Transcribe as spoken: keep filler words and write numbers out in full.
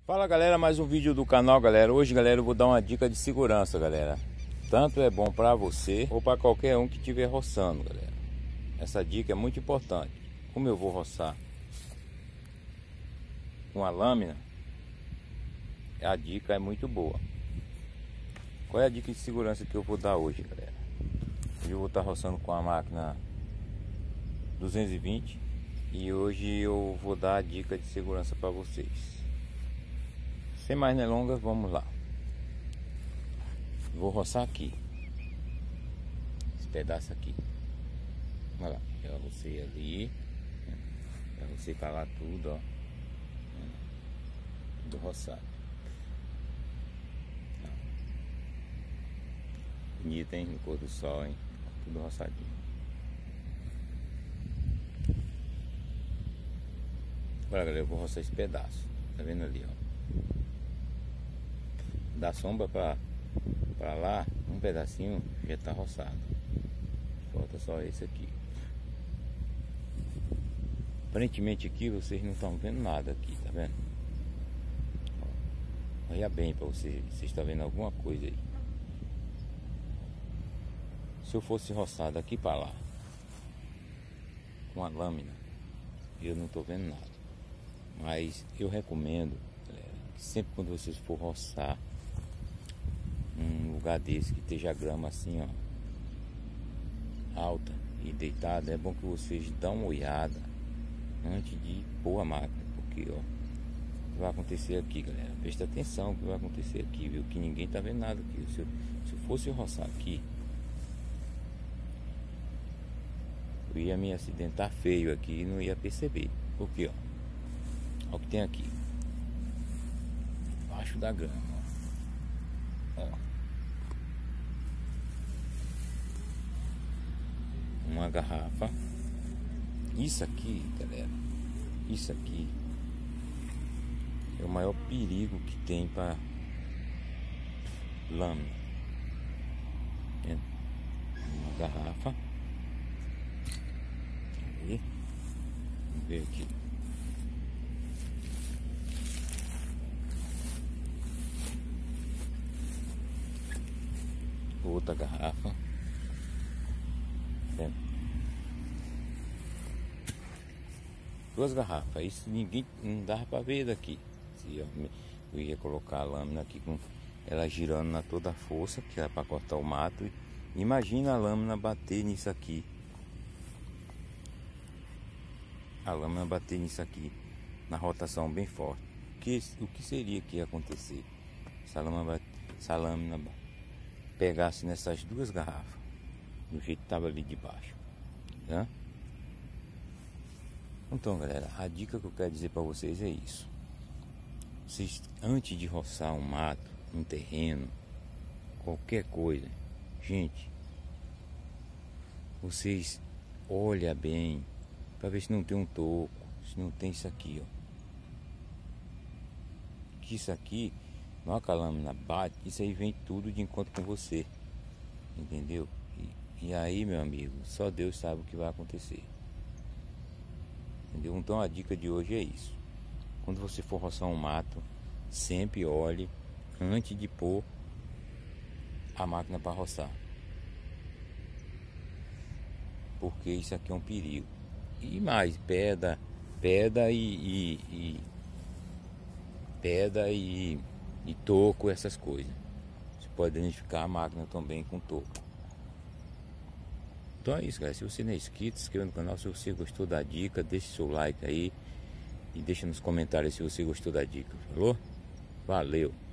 Fala galera, mais um vídeo do canal galera. Hoje galera eu vou dar uma dica de segurança galera. Tanto é bom para você ou para qualquer um que estiver roçando galera. Essa dica é muito importante. Como eu vou roçar com a lâmina, a dica é muito boa. Qual é a dica de segurança que eu vou dar hoje galera? Hoje eu vou estar roçando com a máquina duzentos e vinte e hoje eu vou dar a dica de segurança para vocês. Sem mais delongas, vamos lá. Vou roçar aqui. Esse pedaço aqui. Olha lá. Eu rocei ali. Eu rocei pra lá tudo, ó. Tudo roçado. Bonito, hein? No pôr do sol, hein? Tudo roçadinho. Agora, galera, eu vou roçar esse pedaço. Tá vendo ali, ó? Da sombra para para lá, um pedacinho já tá roçado. Falta só esse aqui. Aparentemente aqui vocês não estão vendo nada aqui, tá vendo? Olha bem para vocês, vocês estão vendo alguma coisa aí. Se eu fosse roçar daqui para lá com a lâmina, eu não tô vendo nada. Mas eu recomendo, galera, que sempre quando vocês for roçar um lugar desse que esteja a grama assim, ó, alta e deitada, é bom que vocês dão uma olhada antes de pôr a máquina, porque ó, o que vai acontecer aqui, galera, presta atenção o que vai acontecer aqui, viu, que ninguém tá vendo nada aqui. Se eu, se eu fosse roçar aqui, eu ia me acidentar feio aqui e não ia perceber, porque ó, olha o que tem aqui embaixo da grama, ó. Ó. Uma garrafa. Isso aqui, galera, isso aqui é o maior perigo que tem para lâmina. Uma garrafa. Aí, vamos ver aqui. Outra garrafa. É. Duas garrafas. Isso ninguém não dava para ver daqui. Se eu, eu ia colocar a lâmina aqui com ela girando na toda a força, que era para cortar o mato. Imagina a lâmina bater nisso aqui. A lâmina bater nisso aqui na rotação bem forte. Que, o que seria que ia acontecer? Se a lâmina, se a lâmina pegasse nessas duas garrafas, do jeito que estava ali debaixo, né? Então galera, a dica que eu quero dizer para vocês é isso. Vocês, antes de roçar um mato, um terreno, qualquer coisa, gente, vocês olhem bem para ver se não tem um toco, se não tem isso aqui, ó. Que isso aqui, na hora que a lâmina bate, isso aí vem tudo de encontro com você, entendeu? E, e aí, meu amigo, só Deus sabe o que vai acontecer, entendeu? Então a dica de hoje é isso. Quando você for roçar um mato, sempre olhe antes de pôr a máquina para roçar, porque isso aqui é um perigo. E mais, pedra, pedra e, e, e pedra e e toco, essas coisas. Você pode danificar a máquina também com toco. Então é isso, galera. Se você não é inscrito, se inscreva no canal. Se você gostou da dica, deixe seu like aí e deixa nos comentários se você gostou da dica. Falou? Valeu!